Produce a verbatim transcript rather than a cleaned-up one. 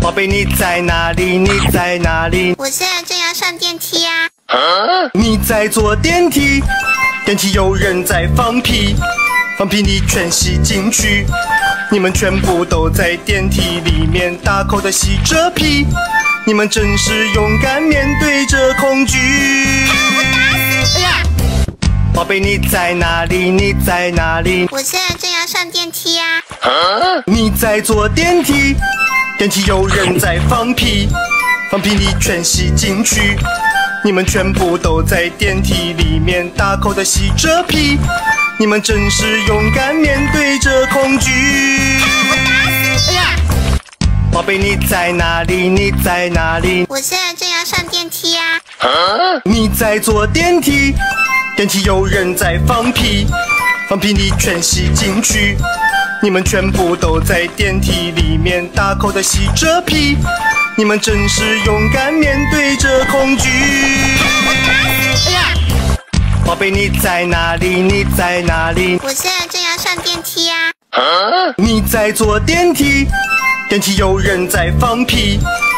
宝贝，你在哪里？你在哪里？ 我现在正要上电梯啊。 你在坐电梯，电梯有人在放屁，放屁你全吸进去。你们全部都在电梯里面大口的吸着屁，你们真是勇敢面对着恐惧。 哎呀！ 宝贝，你在哪里？你在哪里？ 我现在正要上电梯啊。 你在坐电梯，电梯有人在放屁，放屁你全吸进去。你们全部都在电梯里面大口的吸着屁，你们真是勇敢面对着恐惧。 哎呀！ 宝贝，你在哪里？你在哪里？ 我现在正要上电梯啊。 你在坐电梯，电梯有人在放屁，放屁你全吸进去。你们全部都在电梯里面大口的吸着屁，你们真是勇敢面对着恐惧。 哎呀！ 宝贝，你在哪里？你在哪里？ 我现在正要上电梯啊。 你在坐电梯，电梯有人在放屁，